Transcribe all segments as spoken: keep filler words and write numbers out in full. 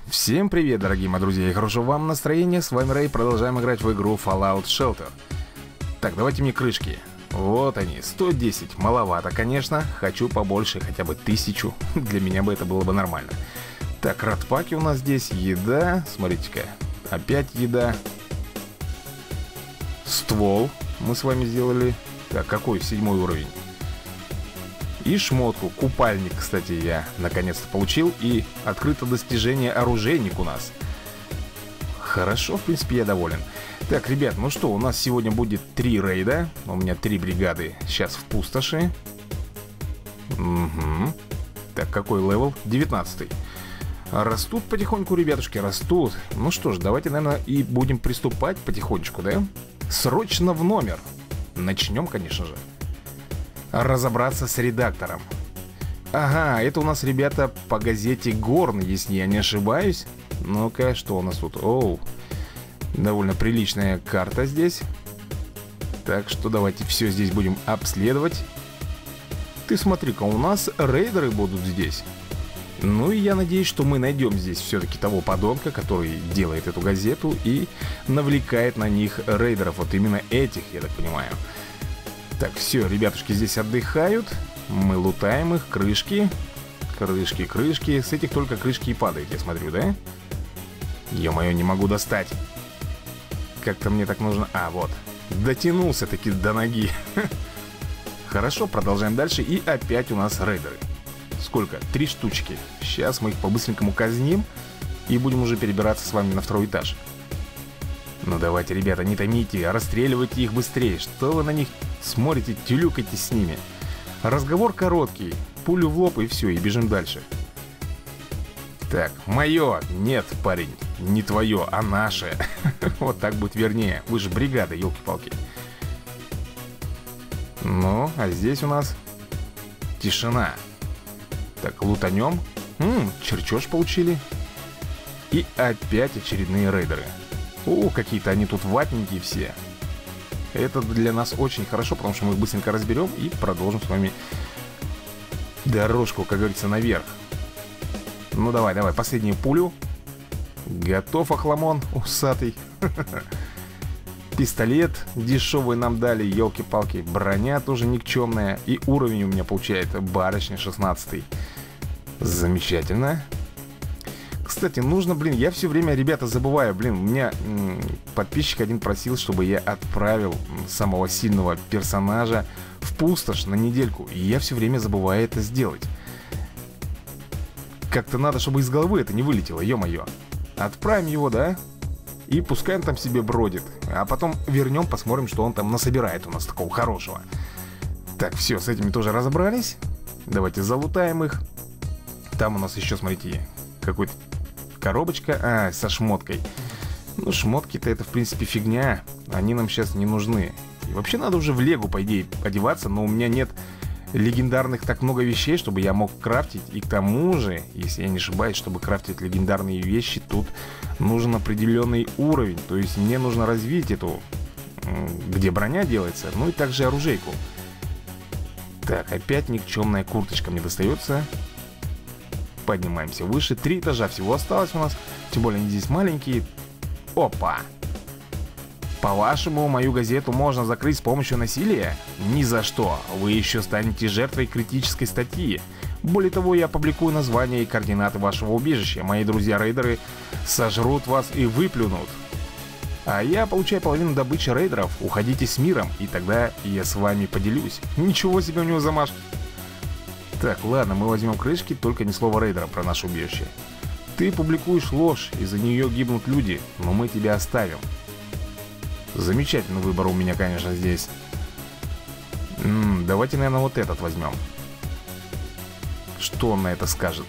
Всем привет, дорогие мои друзья, и хорошего вам настроения. С вами Рэй, продолжаем играть в игру Fallout Shelter. Так, давайте мне крышки. Вот они, сто десять, маловато, конечно. Хочу побольше, хотя бы тысячу. Для меня бы это было бы нормально. Так, радпаки у нас здесь, еда. Смотрите-ка, опять еда. Ствол мы с вами сделали. Так, какой седьмой уровень? И шмотку, купальник, кстати, я наконец-то получил. И открыто достижение оружейник у нас. Хорошо, в принципе, я доволен. Так, ребят, ну что, у нас сегодня будет три рейда. У меня три бригады сейчас в пустоши. Угу. Так, какой левел? девятнадцатый. Растут потихоньку, ребятушки, растут. Ну что ж, давайте, наверное, и будем приступать потихонечку, да? Срочно в номер. Начнем, конечно же. Разобраться с редактором. Ага, это у нас, ребята, по газете Горн, если я не ошибаюсь. Ну-ка, что у нас тут? Оу, довольно приличная карта здесь. Так что давайте все здесь будем обследовать. Ты смотри-ка, у нас рейдеры будут здесь. Ну и я надеюсь, что мы найдем здесь все-таки того подонка, который делает эту газету и навлекает на них рейдеров. Вот именно этих, я так понимаю. Так, все, ребятушки здесь отдыхают. Мы лутаем их, крышки. Крышки, крышки. С этих только крышки и падают, я смотрю, да? Ё-моё, не могу достать. Как-то мне так нужно... А, вот. Дотянулся таки до ноги. Хорошо, продолжаем дальше. И опять у нас рейдеры. Сколько? Три штучки. Сейчас мы их по-быстренькому казним. И будем уже перебираться с вами на второй этаж. Ну давайте, ребята, не томите, расстреливайте их быстрее. Что вы на них смотрите, тюлюкайтесь с ними. Разговор короткий. Пулю в лоб и все, и бежим дальше. Так, мое. Нет, парень, не твое, а наше. Вот так будет вернее. Вы же бригада, елки-палки. Ну, а здесь у нас тишина. Так, лутанем. М-м, чертеж получили. И опять очередные рейдеры. О, какие-то они тут ватненькие все. Это для нас очень хорошо, потому что мы их быстренько разберем и продолжим с вами дорожку, как говорится, наверх. Ну давай, давай, последнюю пулю. Готов, охламон усатый. Пистолет дешевый нам дали, елки-палки. Броня тоже никчемная. И уровень у меня получается барышня шестнадцатый. Замечательно. Кстати, нужно, блин, я все время, ребята, забываю. Блин, у меня м, подписчик один просил, чтобы я отправил самого сильного персонажа в пустошь на недельку. И я все время забываю это сделать. Как-то надо, чтобы из головы это не вылетело, ё-моё. Отправим его, да? И пускай он там себе бродит. А потом вернем, посмотрим, что он там насобирает у нас такого хорошего. Так, все, с этими тоже разобрались. Давайте залутаем их. Там у нас еще, смотрите, какой-то коробочка, а, со шмоткой. Ну, шмотки-то это, в принципе, фигня. Они нам сейчас не нужны. И вообще надо уже в легу, по идее, одеваться. Но у меня нет легендарных так много вещей, чтобы я мог крафтить. И к тому же, если я не ошибаюсь, чтобы крафтить легендарные вещи, тут нужен определенный уровень. То есть мне нужно развить эту, где броня делается, ну и также оружейку. Так, опять никчемная курточка мне достается. Поднимаемся выше. Три этажа всего осталось у нас. Тем более они здесь маленькие. Опа! По-вашему, мою газету можно закрыть с помощью насилия? Ни за что. Вы еще станете жертвой критической статьи. Более того, я опубликую название и координаты вашего убежища. Мои друзья-рейдеры сожрут вас и выплюнут. А я получаю половину добычи рейдеров. Уходите с миром, и тогда я с вами поделюсь. Ничего себе у него замашки. Так, ладно, мы возьмем крышки, только ни слова рейдера про наше убежище. Ты публикуешь ложь, из-за нее гибнут люди, но мы тебя оставим. Замечательный выбор у меня, конечно, здесь. М-м, давайте, наверное, вот этот возьмем. Что он на это скажет?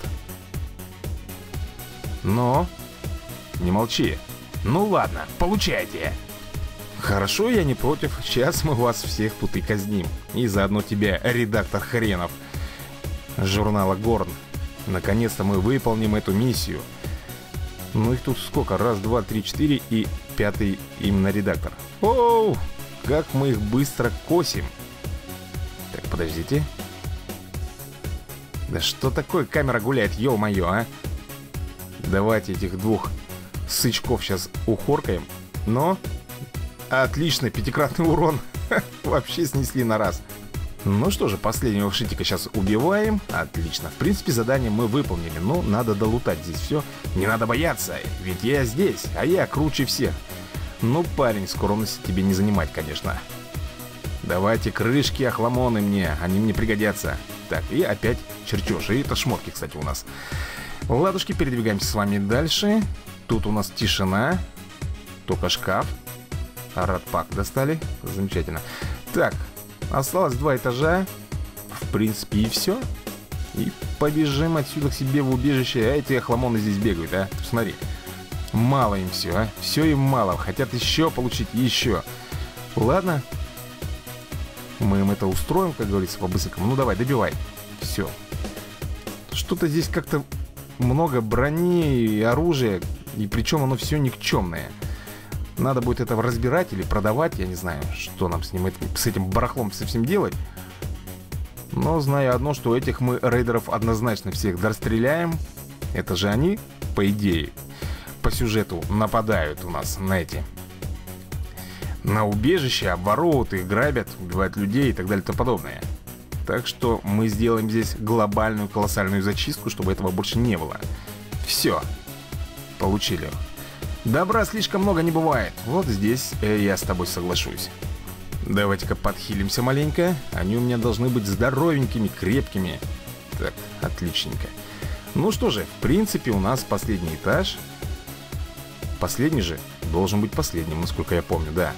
Но... Не молчи. Ну ладно, получайте. Хорошо, я не против. Сейчас мы вас всех тут и казним. И заодно тебя, редактор хренов журнала Горн. Наконец-то мы выполним эту миссию. Ну их тут сколько? Раз, два, три, четыре. И пятый именно редактор. Оу, как мы их быстро косим. Так, подождите. Да что такое камера гуляет, ё-моё, а? Давайте этих двух сычков сейчас ухоркаем. Но... Отлично, пятикратный урон. Вообще снесли на раз. Ну что же, последнего шитика сейчас убиваем. Отлично. В принципе, задание мы выполнили. Но надо долутать здесь все. Не надо бояться, ведь я здесь, а я круче всех. Ну, парень, скромности тебе не занимать, конечно. Давайте крышки, охламоны мне. Они мне пригодятся. Так, и опять чертеж. И это шмотки, кстати, у нас. Ладушки, передвигаемся с вами дальше. Тут у нас тишина. Только шкаф. Радпак достали. Замечательно. Так, осталось два этажа. В принципе, и все. И побежим отсюда к себе в убежище. А эти охламоны здесь бегают, а? Смотри. Мало им все, а? Все им мало. Хотят еще получить, еще. Ладно. Мы им это устроим, как говорится, по-быстрому. Ну, давай, добивай. Все. Что-то здесь как-то много брони и оружия. И причем оно все никчемное. Надо будет это разбирать или продавать. Я не знаю, что нам с ним, с этим барахлом совсем делать. Но знаю одно, что этих мы рейдеров однозначно всех достреляем. Это же они, по идее, по сюжету нападают у нас на эти, на убежища, обворовывают их, грабят, убивают людей и так далее и тому подобное. Так что мы сделаем здесь глобальную колоссальную зачистку, чтобы этого больше не было. Все. Получили. Добра слишком много не бывает. Вот здесь э, я с тобой соглашусь. Давайте-ка подхилимся маленько. Они у меня должны быть здоровенькими, крепкими. Так, отличненько. Ну что же, в принципе, у нас последний этаж. Последний же должен быть последним, насколько я помню, да.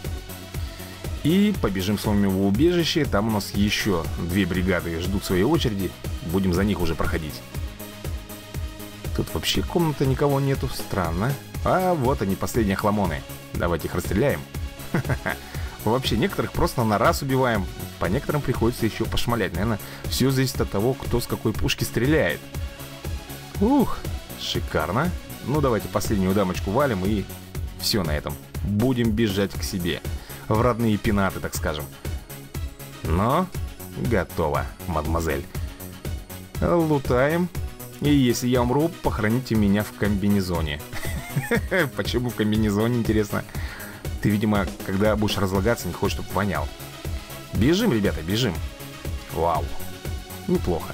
И побежим с вами в убежище. Там у нас еще две бригады ждут своей очереди. Будем за них уже проходить. Тут вообще комнаты никого нету, странно. А вот они, последние хламоны. Давайте их расстреляем. Вообще, некоторых просто на раз убиваем. По некоторым приходится еще пошмалять. Наверное, все зависит от того, кто с какой пушки стреляет. Ух, шикарно. Ну, давайте последнюю дамочку валим и все на этом. Будем бежать к себе. В родные пенаты, так скажем. Но готово, мадемуазель. Лутаем. И если я умру, похороните меня в комбинезоне. Почему в комбинезоне, интересно? Ты, видимо, когда будешь разлагаться, не хочешь, чтобы вонял. Бежим, ребята, бежим. Вау, неплохо.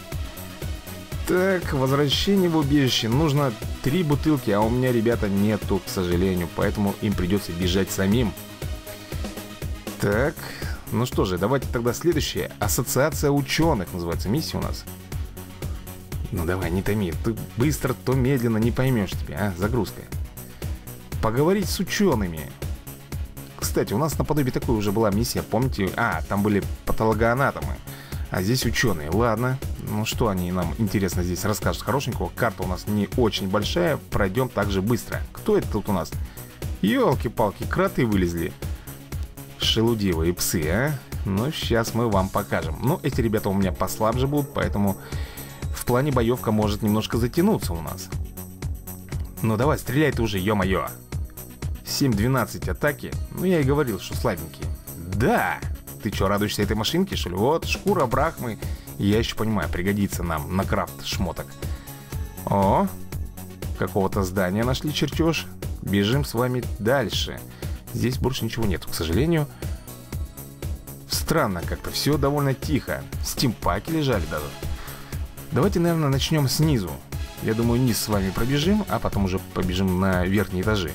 Так, возвращение в убежище. Нужно три бутылки, а у меня, ребята, нету, к сожалению. Поэтому им придется бежать самим. Так, ну что же, давайте тогда следующее. Ассоциация ученых называется миссия у нас. Ну давай, не томи. Ты быстро, то медленно, не поймешь тебя, а? Загрузка. Поговорить с учеными. Кстати, у нас наподобие такой уже была миссия, помните? А, там были патологоанатомы. А здесь ученые. Ладно. Ну что они нам, интересно, здесь расскажут хорошенького. Карта у нас не очень большая. Пройдем так же быстро. Кто это тут у нас? Ёлки-палки, кроты вылезли. Шелудивые псы, а? Ну, сейчас мы вам покажем. Ну, эти ребята у меня послабже будут, поэтому в плане боевка может немножко затянуться у нас. Ну давай, стреляй ты уже, ё-моё. семь двенадцать атаки. Ну я и говорил, что слабенькие. Да! Ты чё, радуешься этой машинке, что ли? Вот, шкура брахмы. Я еще понимаю, пригодится нам на крафт шмоток. О, какого-то здания нашли чертеж. Бежим с вами дальше. Здесь больше ничего нету, к сожалению. Странно как-то, все довольно тихо. Стимпаки лежали даже. Давайте, наверное, начнем снизу. Я думаю, низ с вами пробежим, а потом уже побежим на верхние этажи.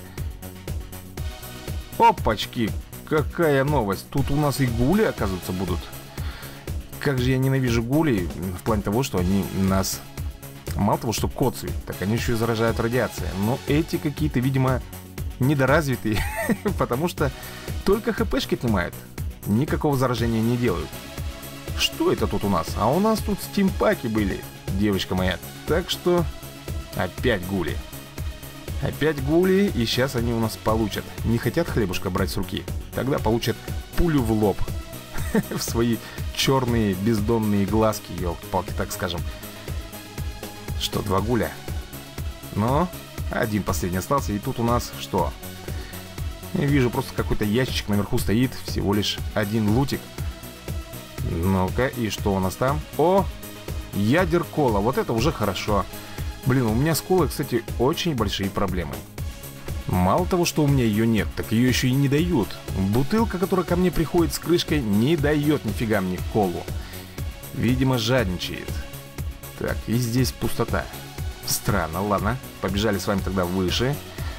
Опачки, какая новость. Тут у нас и гули, оказывается, будут. Как же я ненавижу гулей. В плане того, что они нас мало того, что коцают, так они еще и заражают радиацией. Но эти какие-то, видимо, недоразвитые. Потому что только хпшки отнимают. Никакого заражения не делают. Что это тут у нас? А у нас тут стимпаки были, девочка моя. Так что опять гули. Опять гули, и сейчас они у нас получат. Не хотят хлебушка брать с руки? Тогда получат пулю в лоб. В свои черные бездонные глазки, елки-палки, так скажем. Что, два гуля? Но один последний остался, и тут у нас что? Я вижу, просто какой-то ящичек наверху стоит. Всего лишь один лутик. Ну-ка, и что у нас там? О, ядер кола, вот это уже хорошо. Блин, у меня с колой, кстати, очень большие проблемы. Мало того, что у меня ее нет, так ее еще и не дают. Бутылка, которая ко мне приходит с крышкой, не дает нифига мне колу. Видимо, жадничает. Так, и здесь пустота. Странно, ладно. Побежали с вами тогда выше.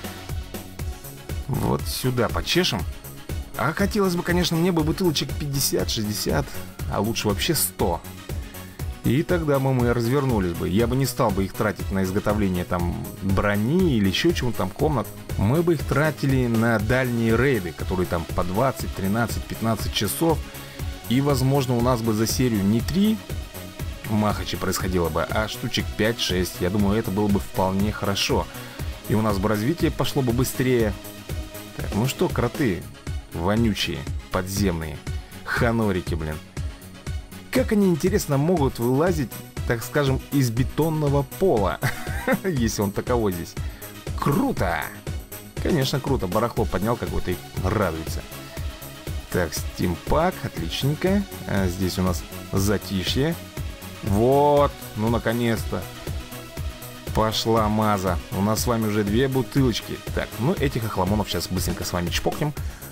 Вот сюда почешем. А хотелось бы, конечно, мне бы бутылочек пятьдесят, шестьдесят, а лучше вообще сто. И тогда бы мы развернулись бы. Я бы не стал бы их тратить на изготовление там брони или еще чего-то там, комнат. Мы бы их тратили на дальние рейды, которые там по двадцать, тринадцать, пятнадцать часов. И, возможно, у нас бы за серию не три махачи происходило бы, а штучек пять-шесть. Я думаю, это было бы вполне хорошо. И у нас бы развитие пошло бы быстрее. Так, ну что, кроты вонючие, подземные, ханорики, блин. Как они, интересно, могут вылазить, так скажем, из бетонного пола, если он таковой здесь. Круто! Конечно, круто. Барахло поднял какой-то и радуется. Так, стимпак, отличненько. А здесь у нас затишье. Вот, ну наконец-то. Пошла маза. У нас с вами уже две бутылочки. Так, ну этих охламонов сейчас быстренько с вами чпокнем.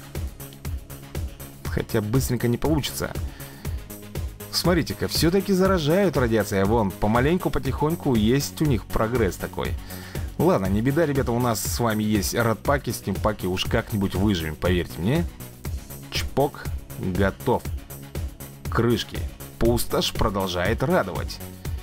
Хотя быстренько не получится. Смотрите-ка, все-таки заражают радиацией. Вон, помаленьку, потихоньку есть у них прогресс такой. Ладно, не беда, ребята, у нас с вами есть радпаки, стимпаки. Уж как-нибудь выживем, поверьте мне. Чпок, готов. Крышки. Пустошь продолжает радовать.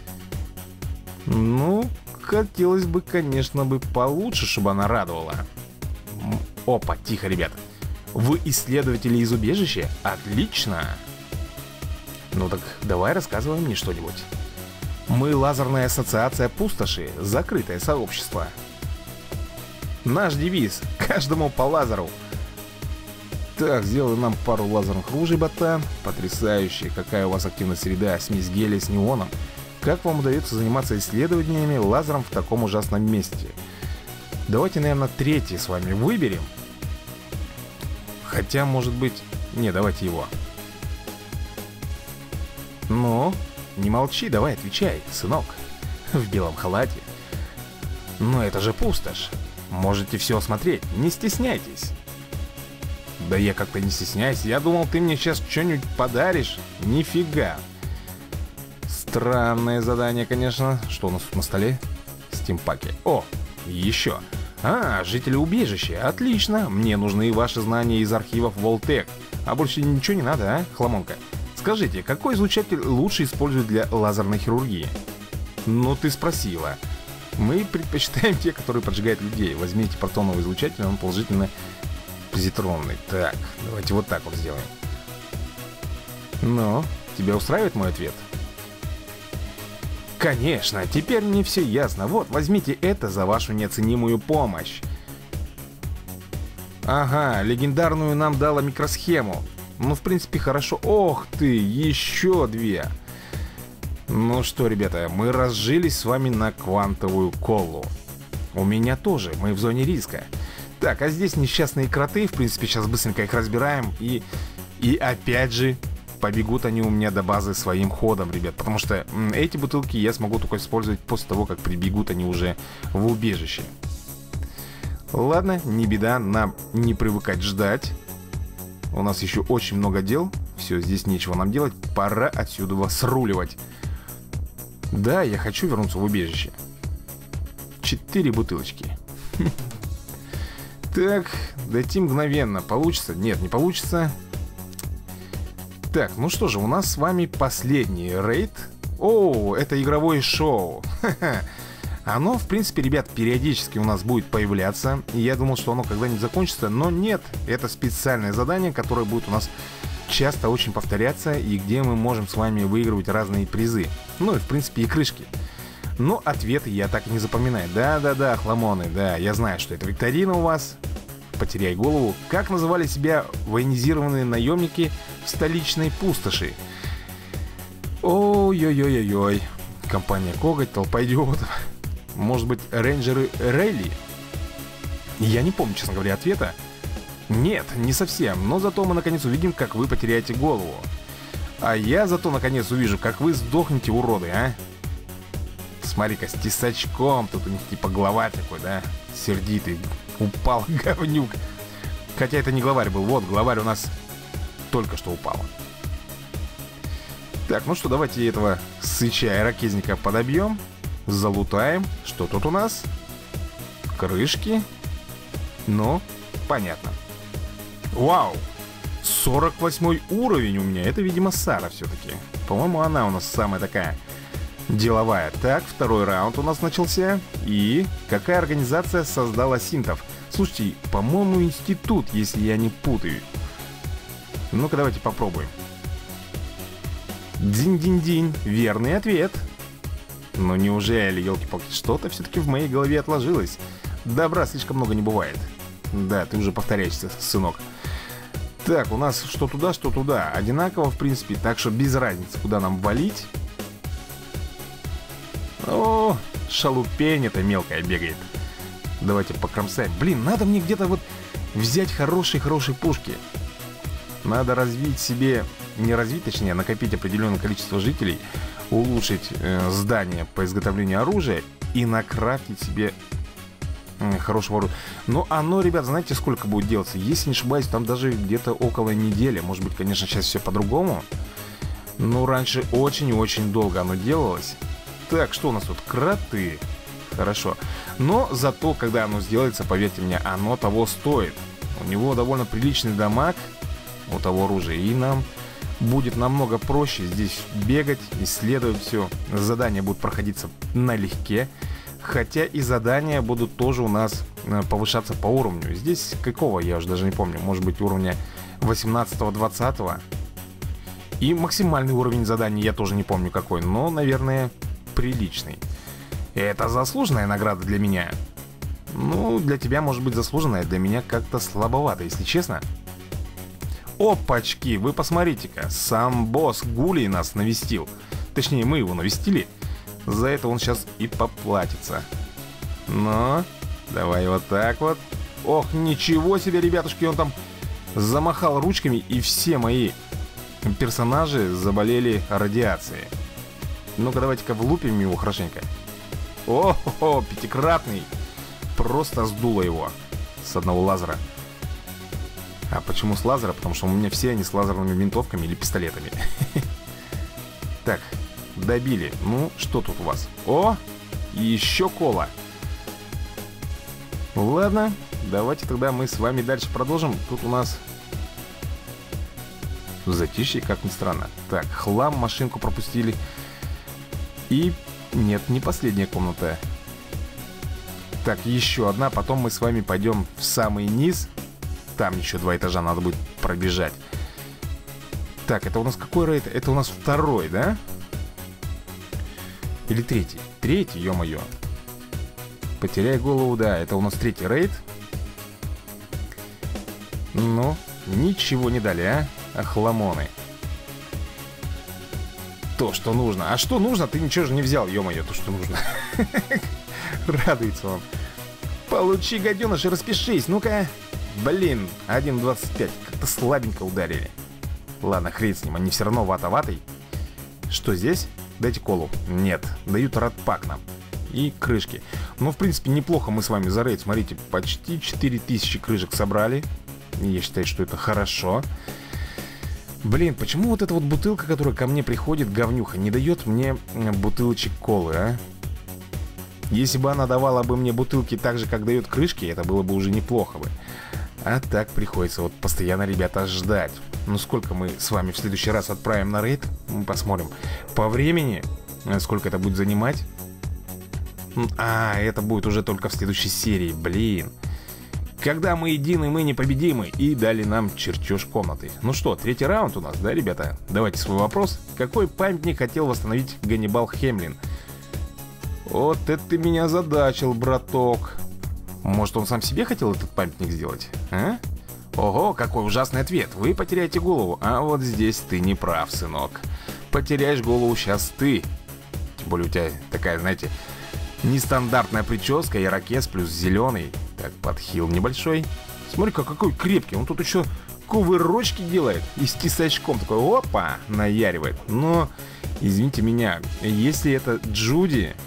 Ну, хотелось бы, конечно, бы получше, чтобы она радовала. Опа, тихо, ребят. Вы исследователи из убежища? Отлично. Ну так давай рассказывай мне что-нибудь. Мы лазерная ассоциация пустоши, закрытое сообщество. Наш девиз: каждому по лазеру. Так, сделай нам пару лазерных ружей, ботан. Потрясающе. Какая у вас активная среда, смесь гелия с неоном. Как вам удается заниматься исследованиями лазером в таком ужасном месте? Давайте, наверное, третий с вами выберем. Хотя, может быть... Не, давайте его. Ну, не молчи, давай отвечай, сынок. В белом халате. Но это же пустошь. Можете все осмотреть, не стесняйтесь. Да я как-то не стесняюсь. Я думал, ты мне сейчас что-нибудь подаришь. Нифига. Странное задание, конечно. Что у нас тут на столе? Стимпаки. О, еще. А, жители убежища. Отлично. Мне нужны ваши знания из архивов Волтек. А больше ничего не надо, а, хламонка? Скажите, какой излучатель лучше использовать для лазерной хирургии? Ну, ты спросила. Мы предпочитаем те, которые поджигают людей. Возьмите протоновый излучатель, он положительно позитронный. Так, давайте вот так вот сделаем. Ну, тебя устраивает мой ответ? Конечно, теперь мне все ясно. Вот, возьмите это за вашу неоценимую помощь. Ага, легендарную нам дала микросхему. Ну, в принципе, хорошо. Ох ты, еще две. Ну что, ребята, мы разжились с вами на квантовую колу. У меня тоже, мы в зоне риска. Так, а здесь несчастные кроты. В принципе, сейчас быстренько их разбираем. И, и опять же, побегут они у меня до базы своим ходом, ребят. Потому что м, эти бутылки я смогу только использовать после того, как прибегут они уже в убежище. Ладно, не беда, нам не привыкать ждать. У нас еще очень много дел. Все, здесь нечего нам делать. Пора отсюда вас сруливать. Да, я хочу вернуться в убежище. Четыре бутылочки. Так, дойти мгновенно. Получится? Нет, не получится. Так, ну что же, у нас с вами последний рейд. О, это игровое шоу. Оно, в принципе, ребят, периодически у нас будет появляться. И я думал, что оно когда-нибудь закончится. Но нет, это специальное задание, которое будет у нас часто очень повторяться. И где мы можем с вами выигрывать разные призы. Ну и, в принципе, и крышки. Но ответы я так и не запоминаю. Да-да-да, хламоны, да, я знаю, что это викторина у вас. Потеряй голову. Как называли себя военизированные наемники в столичной пустоши? Ой-ой-ой-ой-ой. Компания Коготь, толпа идиотов. Может быть, рейнджеры Рейли? Я не помню, честно говоря, ответа. Нет, не совсем. Но зато мы наконец увидим, как вы потеряете голову. А я зато наконец увижу, как вы сдохнете, уроды, а? Смотри-ка, с тесачком. Тут у них типа главарь такой, да? Сердитый. Упал говнюк. Хотя это не главарь был. Вот, главарь у нас только что упал. Так, ну что, давайте этого сыча и ракезника подобьем. Залутаем. Что тут у нас? Крышки. Ну, понятно. Вау! сорок восьмой уровень у меня. Это, видимо, Сара все-таки. По-моему, она у нас самая такая деловая. Так, второй раунд у нас начался. И какая организация создала синтов? Слушайте, по-моему, институт, если я не путаю. Ну-ка, давайте попробуем. Динь-динь-динь. Верный ответ. Ну неужели, елки-палки, что-то все-таки в моей голове отложилось. Добра слишком много не бывает. Да, ты уже повторяешься, сынок. Так, у нас что туда, что туда. Одинаково, в принципе, так что без разницы, куда нам валить. О, шалупень эта мелкая бегает. Давайте покромсаем. Блин, надо мне где-то вот взять хорошие-хорошие пушки. Надо развить себе... Не развить, точнее, накопить определенное количество жителей, улучшить э, здание по изготовлению оружия и накрафтить себе э, хорошего оружия. Но оно, ребят, знаете, сколько будет делаться? Если не ошибаюсь, там даже где-то около недели. Может быть, конечно, сейчас все по-другому. Но раньше очень и очень долго оно делалось. Так, что у нас тут? Кроты. Хорошо. Но зато, когда оно сделается, поверьте мне, оно того стоит. У него довольно приличный дамаг у того оружия. И нам будет намного проще здесь бегать, исследовать все. Задания будут проходиться налегке. Хотя и задания будут тоже у нас повышаться по уровню. Здесь какого, я уже даже не помню. Может быть, уровня восемнадцатого-двадцатого. И максимальный уровень заданий я тоже не помню какой. Но, наверное, приличный. Это заслуженная награда для меня. Ну, для тебя может быть заслуженная. Для меня как-то слабовато, если честно. Опачки, вы посмотрите-ка. Сам босс Гулей нас навестил. Точнее, мы его навестили. За это он сейчас и поплатится. Но, давай вот так вот. Ох, ничего себе, ребятушки. Он там замахал ручками, и все мои персонажи заболели радиацией. Ну-ка, давайте-ка влупим его хорошенько. О-хо-хо, пятикратный. Просто сдуло его с одного лазера. А почему с лазера? Потому что у меня все они с лазерными винтовками или пистолетами. Так, добили. Ну, что тут у вас? О, еще кола. Ладно, давайте тогда мы с вами дальше продолжим. Тут у нас затишье, как ни странно. Так, хлам, машинку пропустили. И нет, не последняя комната. Так, еще одна. Потом мы с вами пойдем в самый низ. Там еще два этажа надо будет пробежать. Так, это у нас какой рейд? Это у нас второй, да? Или третий? Третий, ё-моё. Потеряй голову, да. Это у нас третий рейд. Ну, ничего не дали, а? Охламоны. То, что нужно. А что нужно? Ты ничего же не взял, ё-моё, то, что нужно. Радуется он. Получи, гаденыш, и распишись. Ну-ка. Блин, один двадцать пять. Как-то слабенько ударили. Ладно, хрен с ним, они все равно вата-ватой. Что здесь? Дайте колу. Нет, дают радпак нам. И крышки. Ну, в принципе, неплохо мы с вами за рейд. Смотрите, почти четыре тысячи крышек собрали. И я считаю, что это хорошо. Блин, почему вот эта вот бутылка, которая ко мне приходит, говнюха, не дает мне бутылочек колы, а? Если бы она давала бы мне бутылки так же, как дает крышки, это было бы уже неплохо бы. А так приходится вот постоянно, ребята, ждать. Ну, сколько мы с вами в следующий раз отправим на рейд? Мы посмотрим. По времени, сколько это будет занимать? А, это будет уже только в следующей серии, блин. Когда мы едины, мы непобедимы. И дали нам чертеж комнаты. Ну что, третий раунд у нас, да, ребята? Давайте свой вопрос. Какой памятник хотел восстановить Ганнибал Хемлин? Вот это ты меня озадачил, браток. Может, он сам себе хотел этот памятник сделать, а? Ого, какой ужасный ответ. Вы потеряете голову. А вот здесь ты не прав, сынок. Потеряешь голову сейчас ты. Тем более у тебя такая, знаете, нестандартная прическа, ирокез плюс зеленый. Так, подхил небольшой. Смотри-ка, какой крепкий. Он тут еще кувырочки делает. И с тесачком такой, опа, наяривает. Но, извините меня, если это Джуди,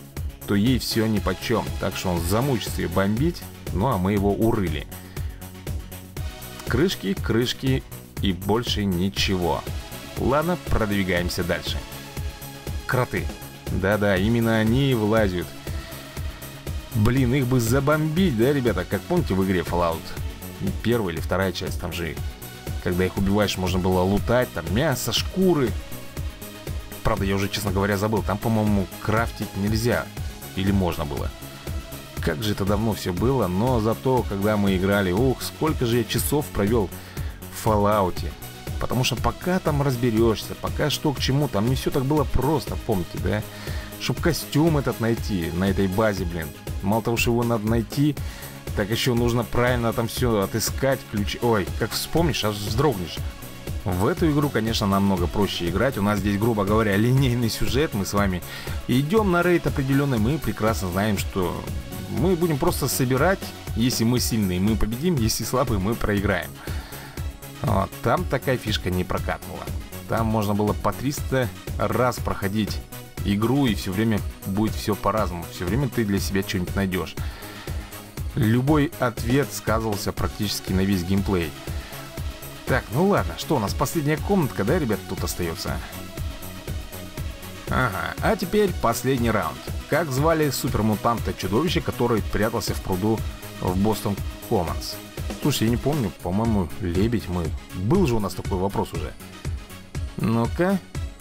что ей все нипочем. Так что он замучится ее бомбить. Ну а мы его урыли. Крышки, крышки и больше ничего. Ладно, продвигаемся дальше. Кроты. Да-да, именно они и вылазят. Блин, их бы забомбить, да, ребята? Как помните в игре Fallout? Первая или вторая часть, там же, когда их убиваешь, можно было лутать. Там мясо, шкуры. Правда, я уже, честно говоря, забыл. Там, по-моему, крафтить нельзя. Или можно было. Как же это давно все было. Но зато, когда мы играли, ух, сколько же я часов провел в Fallout. Потому что пока там разберешься, пока что к чему, там не все так было просто, помните, да? Чтоб костюм этот найти на этой базе, блин. Мало того, что его надо найти, так еще нужно правильно там все отыскать, ключи. Ой, как вспомнишь, аж вздрогнешь. В эту игру, конечно, намного проще играть. У нас здесь, грубо говоря, линейный сюжет. Мы с вами идем на рейд определенный. Мы прекрасно знаем, что мы будем просто собирать. Если мы сильные, мы победим. Если слабые, мы проиграем. Вот, там такая фишка не прокатывала. Там можно было по триста раз проходить игру, и все время будет все по-разному. Все время ты для себя что-нибудь найдешь. Любой ответ сказывался практически на весь геймплей. Так, ну ладно, что у нас последняя комнатка, да, ребят, тут остается? Ага, а теперь последний раунд. Как звали супермутанта-чудовище, который прятался в пруду в Бостон Коммонс? Слушай, я не помню, по-моему, лебедь мы... Был же у нас такой вопрос уже. Ну-ка.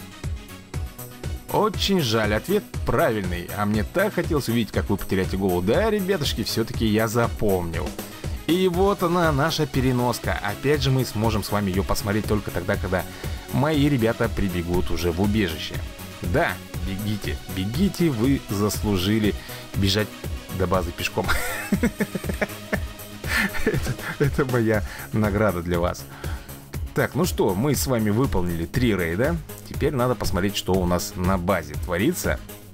Очень жаль, ответ правильный. А мне так хотелось увидеть, как вы потеряете голову. Да, ребятушки, все-таки я запомнил. И вот она, наша переноска. Опять же мы сможем с вами ее посмотреть только тогда, когда мои ребята прибегут уже в убежище. Да, бегите, бегите, вы заслужили бежать до базы пешком. Это, это моя награда для вас. Так, ну что, мы с вами выполнили три рейда. Теперь надо посмотреть, что у нас на базе творится.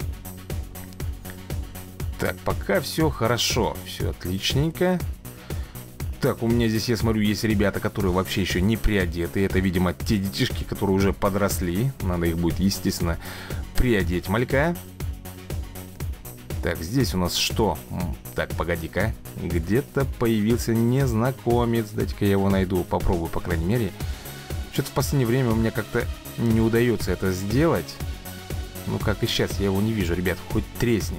Так, пока все хорошо, все отличненько. Так, у меня здесь, я смотрю, есть ребята, которые вообще еще не приодеты. Это, видимо, те детишки, которые уже подросли. Надо их будет, естественно, приодеть малька. Так, здесь у нас что? Так, погоди-ка. Где-то появился незнакомец. Дайте-ка я его найду. Попробую, по крайней мере. Что-то в последнее время у меня как-то не удается это сделать. Ну, как и сейчас, я его не вижу, ребят. Хоть тресни.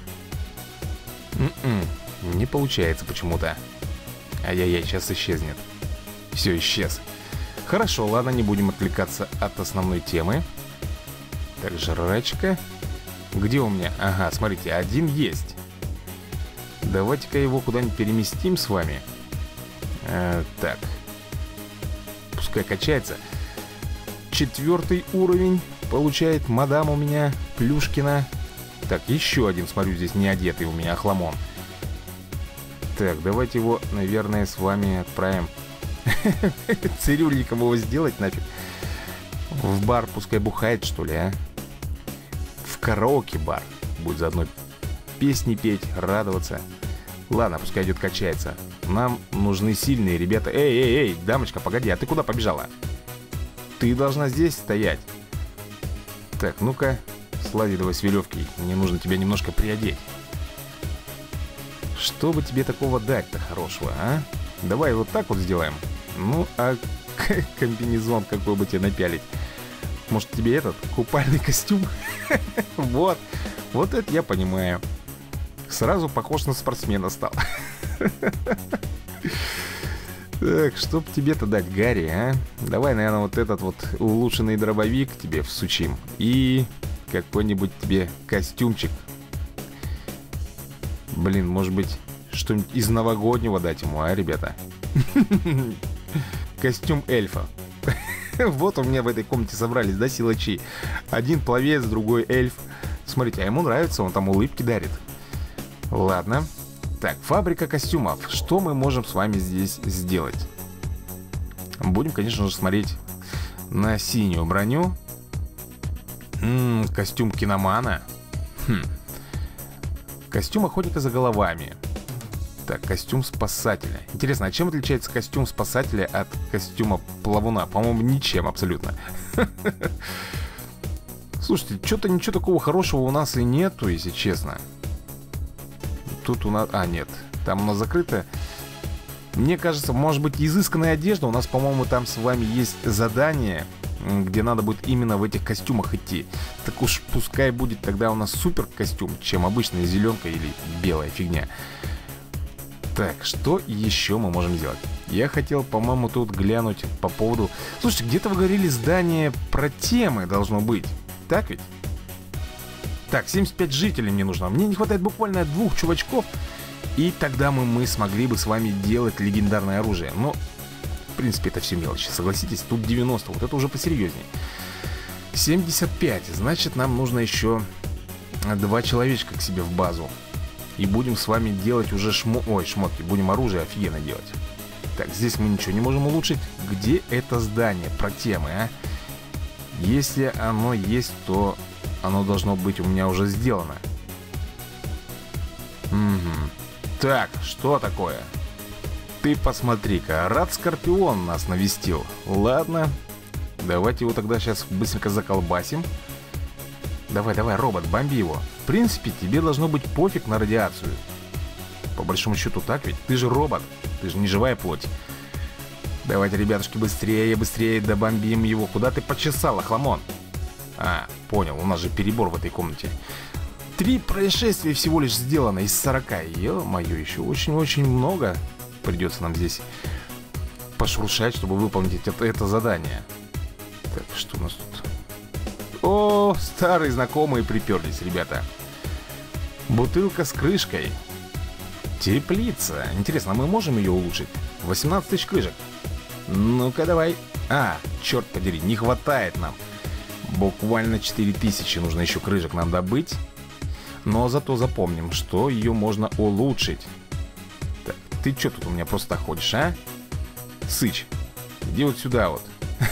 М-м, не получается почему-то. Ай-яй-яй, сейчас исчезнет. Все, исчез. Хорошо, ладно, не будем отвлекаться от основной темы. Так, жрачка. Где у меня? Ага, смотрите, один есть. Давайте-ка его куда-нибудь переместим с вами. э, Так. Пускай качается. Четвертый уровень получает мадам у меня Плюшкина. Так, еще один, смотрю, здесь не одетый у меня охламон. Так, давайте его, наверное, с вами отправим. Цирюльником его сделать нафиг. В бар пускай бухает, что ли, а? В караоке-бар. Будет заодно песни петь, радоваться. Ладно, пускай идет качается. Нам нужны сильные ребята. Эй, эй, эй, дамочка, погоди, а ты куда побежала? Ты должна здесь стоять. Так, ну-ка, слази давай с веревкой. Мне нужно тебя немножко приодеть. Что бы тебе такого дать-то хорошего, а? Давай вот так вот сделаем. Ну, а комбинезон какой бы тебе напялить? Может, тебе этот купальный костюм? Вот, вот это я понимаю. Сразу похож на спортсмена стал. Так, что б тебе-то дать, Гарри, а? Давай, наверное, вот этот вот улучшенный дробовик тебе всучим. И какой-нибудь тебе костюмчик. Блин, может быть, что-нибудь из новогоднего дать ему, а, ребята? Костюм эльфа. Вот у меня в этой комнате собрались, да, силачи. Один пловец, другой эльф. Смотрите, а ему нравится, он там улыбки дарит. Ладно. Так, фабрика костюмов. Что мы можем с вами здесь сделать? Будем, конечно же, смотреть на синюю броню. М-м, костюм киномана. Хм. Костюм охотника за головами. Так, костюм спасателя. Интересно, а чем отличается костюм спасателя от костюма плавуна? По-моему, ничем абсолютно. Слушайте, что-то ничего такого хорошего у нас и нету, если честно. тут у нас... А, нет, там у нас закрыто. Мне кажется, может быть, изысканная одежда. У нас, по-моему, там с вами есть задание, где надо будет именно в этих костюмах идти. Так уж пускай будет тогда у нас супер костюм, чем обычная зеленка или белая фигня. Так, что еще мы можем сделать? Я хотел, по-моему, тут глянуть по поводу... Слушайте, где-то вы говорили, здание про темы должно быть. Так ведь? Так, семьдесят пять жителей мне нужно. Мне не хватает буквально двух чувачков. И тогда мы, мы смогли бы с вами делать легендарное оружие. Но, в принципе, это все мелочи. Согласитесь, тут девяносто. Вот это уже посерьезнее. семьдесят пять. Значит, нам нужно еще два человечка к себе в базу. И будем с вами делать уже шмо... Ой, шмотки. Будем оружие офигенно делать. Так, здесь мы ничего не можем улучшить. Где это здание про темы, а? Если оно есть, то оно должно быть у меня уже сделано. Угу. Так, что такое? Ты посмотри-ка, Рад Скорпион нас навестил. Ладно, давайте его тогда сейчас быстренько заколбасим. Давай, давай, робот, бомби его. В принципе, тебе должно быть пофиг на радиацию. По большому счету так ведь? Ты же робот, ты же не живая плоть. Давайте, ребятушки, быстрее, быстрее добомбим его. Куда ты почесал, охламон? А, понял, у нас же перебор в этой комнате. Три происшествия всего лишь сделано из сорока. Ё-моё, еще очень-очень много придется нам здесь пошуршать, чтобы выполнить это, это задание. Так, что у нас тут? О, старые знакомые приперлись, ребята. Бутылка с крышкой. Теплица. Интересно, а мы можем ее улучшить? восемнадцать тысяч крышек. Ну-ка, давай. А, черт подери, не хватает нам. Буквально четыре тысячи нужно еще крышек нам добыть. Но зато запомним, что ее можно улучшить. Так, ты что тут у меня просто ходишь, а? Сыч, иди вот сюда вот.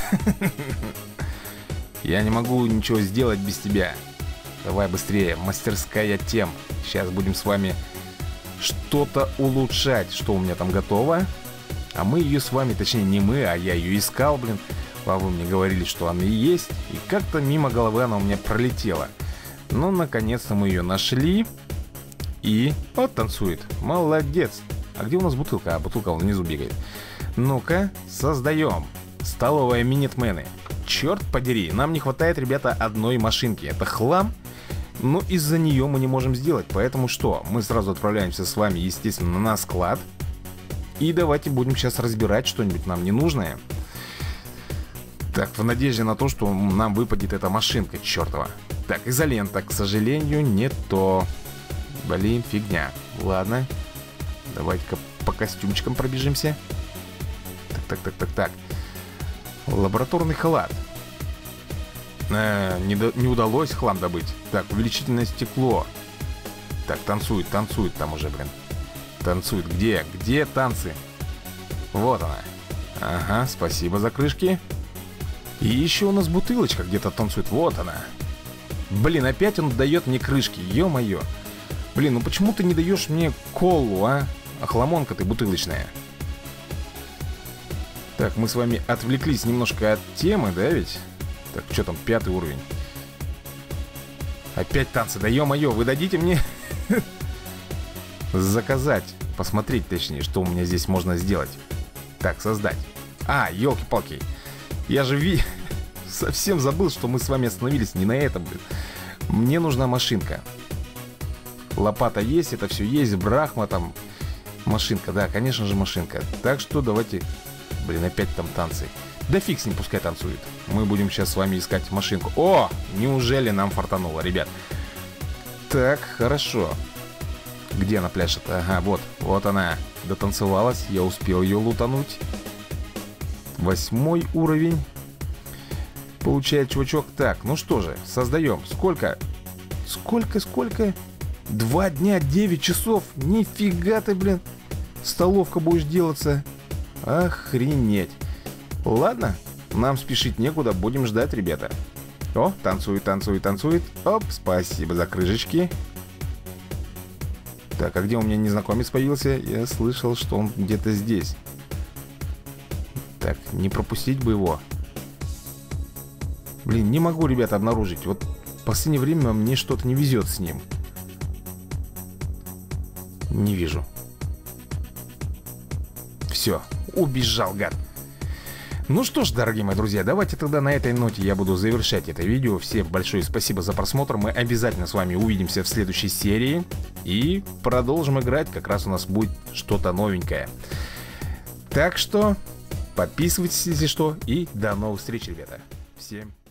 Я не могу ничего сделать без тебя. Давай быстрее, мастерская тем. Сейчас будем с вами что-то улучшать. Что у меня там готово? А мы ее с вами, точнее не мы, а я ее искал, блин. А вы мне говорили, что она и есть. И как-то мимо головы она у меня пролетела. Ну, наконец-то мы ее нашли. И... Вот танцует. Молодец. А где у нас бутылка? А, бутылка вон внизу бегает. Ну-ка, создаем. Столовая Минитмены. Черт подери, нам не хватает, ребята, одной машинки. Это хлам. Но из-за нее мы не можем сделать. Поэтому что? Мы сразу отправляемся с вами, естественно, на склад. И давайте будем сейчас разбирать что-нибудь нам ненужное. Так, в надежде на то, что нам выпадет эта машинка чертова. Так, изолента, к сожалению, не то. Блин, фигня. Ладно. Давайте-ка по костюмчикам пробежимся. Так, так, так, так, так. Лабораторный халат. э, не, до, не удалось хлам добыть. Так, увеличительное стекло. Так, танцует, танцует там уже, блин. Танцует, где? Где танцы? Вот она. Ага, спасибо за крышки. И еще у нас бутылочка где-то танцует. Вот она. Блин, опять он дает мне крышки. Ё-моё. Блин, ну почему ты не даешь мне колу, а? Охламонка ты бутылочная. Так, мы с вами отвлеклись немножко от темы, да ведь? Так, что там, пятый уровень. Опять танцы, да ё-моё, вы дадите мне заказать, посмотреть точнее, что у меня здесь можно сделать. Так, создать. А, елки-палки. Я же ви... совсем забыл, что мы с вами остановились не на этом, блин. Мне нужна машинка. Лопата есть, это все есть, брахма там. Машинка, да, конечно же машинка. Так что давайте... Блин, опять там танцы. Да фиг с ним, пускай танцует. Мы будем сейчас с вами искать машинку. О, неужели нам фартануло, ребят? Так, хорошо. Где она пляшет? Ага, вот, вот она. Дотанцевалась, я успел ее лутануть. Восьмой уровень. Получает чувачок. Так, ну что же, создаем. Сколько? Сколько, сколько? Два дня, девять часов. Нифига ты, блин. Столовка будешь делаться. Охренеть. Ладно, нам спешить некуда. Будем ждать, ребята. О, танцует, танцует, танцует. Оп, спасибо за крышечки. Так, а где у меня незнакомец появился? Я слышал, что он где-то здесь. Так, не пропустить бы его. Блин, не могу, ребята, обнаружить. Вот в последнее время мне что-то не везет с ним. Не вижу. Все, убежал, гад. Ну что ж, дорогие мои друзья, давайте тогда на этой ноте я буду завершать это видео. Всем большое спасибо за просмотр. Мы обязательно с вами увидимся в следующей серии и продолжим играть. Как раз у нас будет что-то новенькое. Так что подписывайтесь, если что, и до новых встреч, ребята. Всем пока.